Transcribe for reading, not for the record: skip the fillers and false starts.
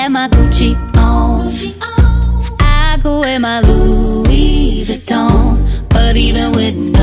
have my Gucci on. I could wear my Louis Vuitton, but even with